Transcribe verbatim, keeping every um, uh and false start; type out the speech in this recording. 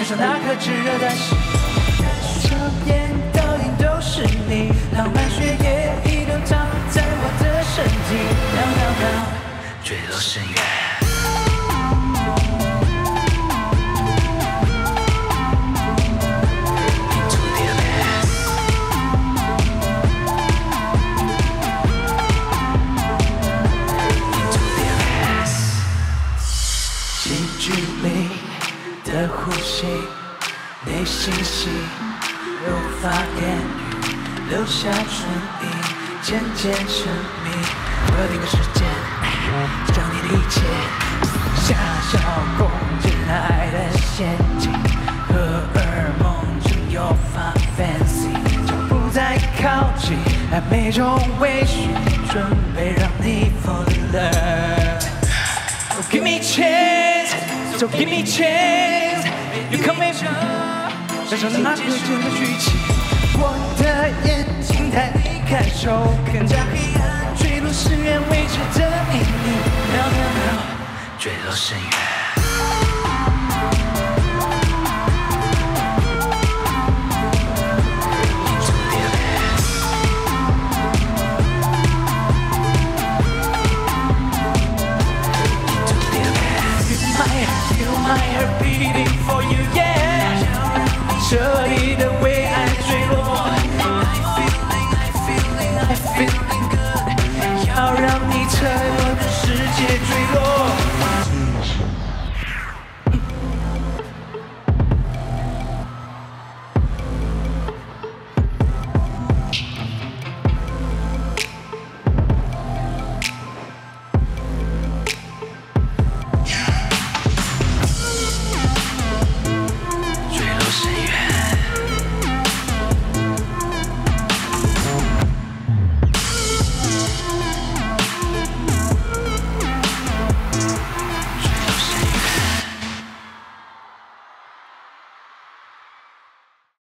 上那颗炙热的心。硝烟倒影都是你，浪漫血液一流淌在我的身体，飘飘飘，坠落深渊。 的呼吸，内心戏无法言语，留下唇印，渐渐沉迷。我定个时间，将你的一切下小攻进爱的陷阱，荷尔蒙正诱发 fancy， 脚步在靠近，暧昧中微醺，准备让你 fall in love。Oh, give me a chance, so give me a chance. You come in， 带上那个真的剧情。我的眼睛带你感受更加黑暗，坠落深渊未知的秘密，秒秒秒坠落深渊。Feel my heart beating for you, yeah. 这里。